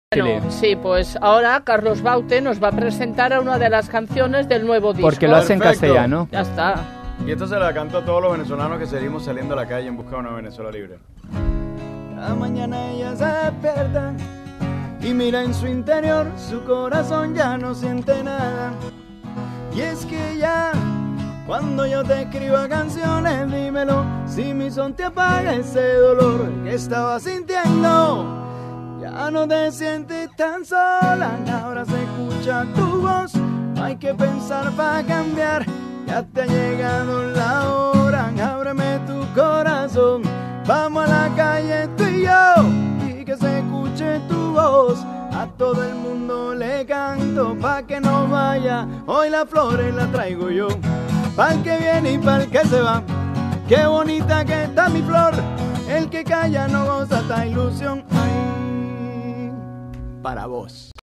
Bueno, sí, pues ahora Carlos Baute nos va a presentar a una de las canciones del nuevo disco. Porque lo hace en Perfecto. castellano. Ya está. Y esto se la canto a todos los venezolanos que seguimos saliendo a la calle en busca de una Venezuela libre. Cada mañana ella se despierta y mira en su interior, su corazón ya no siente nada. Y es que ya, cuando yo te escriba canciones, dímelo, si mi son te apaga ese dolor que estaba sintiendo. Ya no te sientes tan sola, ahora se escucha tu voz. No hay que pensar para cambiar, ya te ha llegado la hora. Ábreme tu corazón, vamos a la calle tú y yo, y que se escuche tu voz. A todo el mundo le canto pa' que no vaya, hoy las flores las traigo yo. Pa'l que viene y pa'l que se va, qué bonita que está mi flor. El que calla no goza esta ilusión. Ay, para vos.